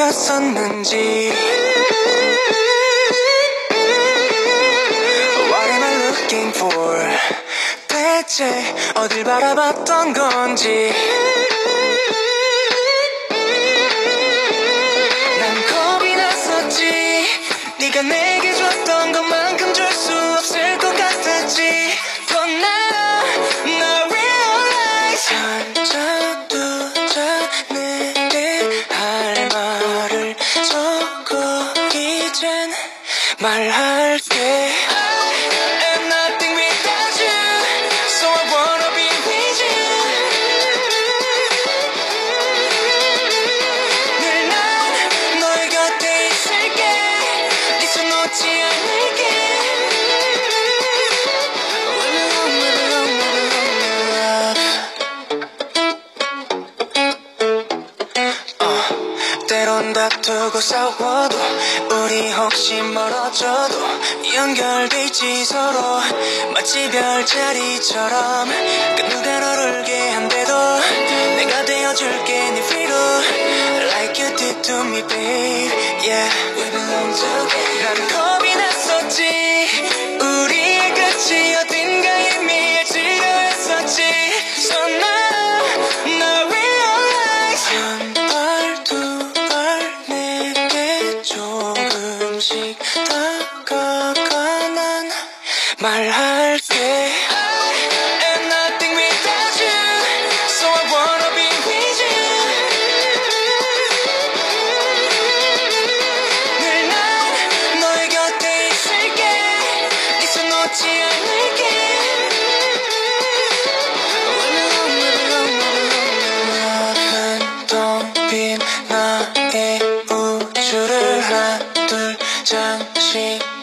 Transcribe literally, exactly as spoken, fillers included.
왔었는지. What am I looking for? 대체 어딜 바라봤던 건지. 난 겁이 났었지. 네가 내게 줬던 것만큼 줄 수 없을 것 같았지. But now, now realize 한자 두자 내게 할 말을 적어 이젠 말할게. And nothing without you, so I wanna be with you. 늘 난 너의 곁에 있을게. 네 손 놓지 않을게. 때론 다투고 싸워도 우리 혹시 멀어져도 연결돼 있지 서로. 마치 별자리처럼 그 누가 너를 울게 한데도 내가 되어줄게 네 위로. Like you did to me babe. Yeah, we belong together. 난 겁이 났었지. 우리의 끝이 어딘가 이미 알지려 했었지. So now, now realize 한 발 두 발 내게 조금씩 다가가 난 말할게. And nothing without you, so I wanna be with you. 늘 난 너의 곁에 있을게. 네 손 놓지 않을게. 난 텅빈 나의 우주를 하나 둘 장씩